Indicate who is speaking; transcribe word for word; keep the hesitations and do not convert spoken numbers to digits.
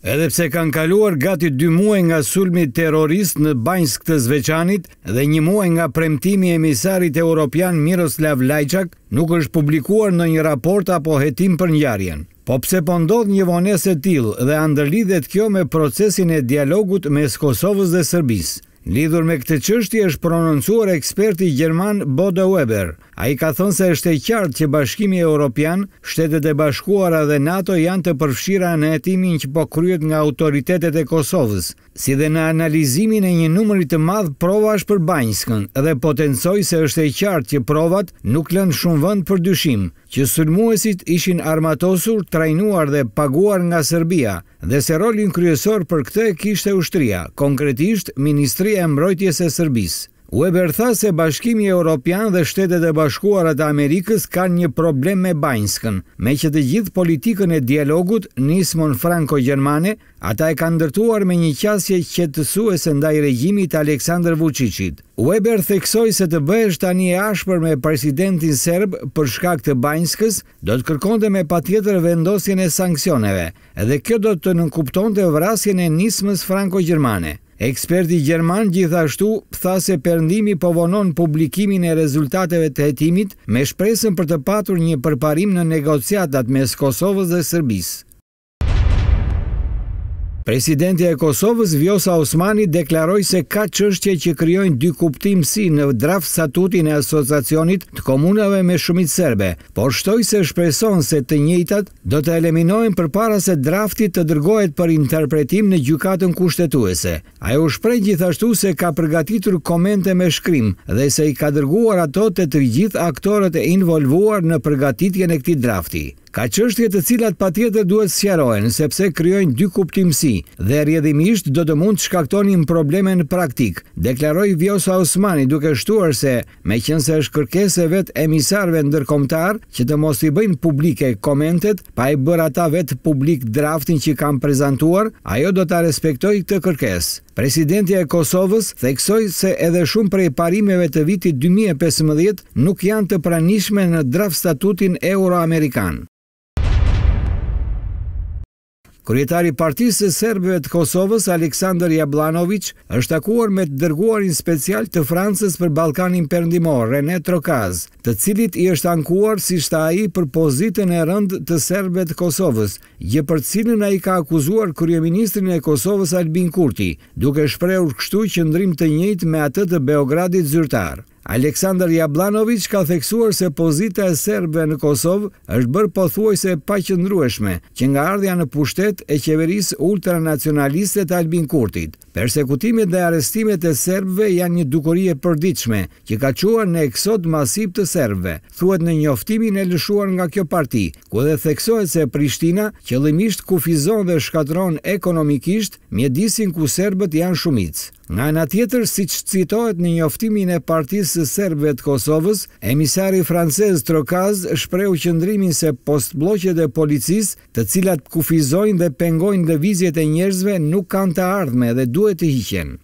Speaker 1: Edhe pse kanë kaluar gati dy muaj nga sulmi terrorist në Banjsk të Zveçanit dhe një muaj nga premtimi i emisarit evropian Miroslav Lajçak, nuk është publikuar ndonjë raport apo hetim për ngjarjen. Po pse po ndodh një vonesë e tillë dhe a ndërlidhet kjo me procesin e dialogut mes Kosovës dhe Serbisë? Lidhur me këtë çështje është prononcuar eksperti gjerman Bodo Weber. Ai ka thënë se është e qartë që Bashkimi Evropian, Shtetet e Bashkuara dhe NATO janë të përfshira në hetimin që po kryhet nga autoritetet e Kosovës, si dhe në analizimin e një numri të madh provash për Banjskën, dhe potencoj se është e qartë që provat nuk lënë shumë vend për dyshim, që sulmuesit ishin armatosur, trajnuar dhe paguar nga Serbia, dhe se rolin kryesor për këtë e kishte ushtria, konkretisht Ministria e Mbrojtjes së Serbisë. Weber tha se Bashkimi Evropian dhe Shtetet e Bashkuara të Amerikës kanë një problem me Banjskën, me që të gjithë politikën e dialogut nismon franko-gjermane, ata e kanë ndërtuar me një qasje qetësuese ndaj regjimit Aleksandar Vučićit. Weber theksoi se të bëhesh tani e ashpër me presidentin serb për shkak të Banjskës do të kërkonte me patjetër vendosjen e sanksioneve, dhe kjo do të nënkuptonte vrasjen e nismës franko-gjermane. Eksperti gjerman gjithashtu tha se perëndimi po vonon publikimin e rezultateve të hetimit me shpresën për të patur një përparim në negociatat mes Kosovës dhe Serbisë. Presidenti e Kosovës Vjosa Osmani deklaroi se ka çështje që krijojnë dy kuptimsi në draft statutin e asociacionit të komunave me shumicë serbe, por shtoi se shpreson se të njëjtat do të eliminohen përpara se drafti të dërgohet për interpretim në gjykatën kushtetuese. Ai u shpreh gjithashtu se ka përgatitur komente me shkrim dhe se i ka dërguar ato te të gjithë aktorët e involvuar në përgatitjen e këtij drafti. Ka çështje të cilat patjetër duhet sqarohen sepse krijojnë dy kuptimsi dhe rrjedhimisht do të mund të shkaktonin probleme në praktik, deklaroi Vjosa Osmani, duke shtuar se meqense është kërkesë vetë emisarëve ndërkombëtar që të mos i bëjnë publike komentet, pa i bërë ata vetë publik draftin që kanë prezantuar, ajo do ta respektojë këtë kërkesë. Presidenti e Kosovës theksoi se edhe shumë prej parimeve të vitit dy mijë e pesëmbëdhjetë nuk janë të pranishme në draft statutin euro-amerikan. Kryetari i Partisë së Serbëve të Kosovës, Aleksandar Jablanović, është takuar me të dërguarin special të Francës për Ballkanin Perëndimor, René Trokaz, të cilit i është ankuar si shta ai për pozitën e rëndë të serbëve të Kosovës, gjë për të cilën ai ka akuzuar kryeministrin e Kosovës Albin Kurti, duke shprehur kështu qëndrim të njëjtë me atë të Beogradit zyrtar. Aleksandar Jablanović ka theksuar se pozita e serbëve në Kosovë është bërë pothuajse paqëndrueshme, që nga ardhja në pushtet e qeverisë ultranacionaliste të Albin Kurtit. Persekutimet dhe arrestimet e serbëve janë një dukuri e përditshme, që ka çuar në eksod masiv të serbëve, thuhet në njoftimin e lëshuar nga kjo parti, ku dhe theksohet se Prishtina qëllimisht kufizon dhe shkatron ekonomikisht mjedisin ku serbët janë shumicë. Nga ana tjetër, siç citohet në njoftimin e Partisë së Serbëve të Kosovës, emisari francez Trokaz shprehu qëndrimin se postbllokjet e policisë, të cilat kufizojnë dhe pengojnë lëvizjet e njerëzve, nuk kanë të ardhme dhe duhet të hiqen.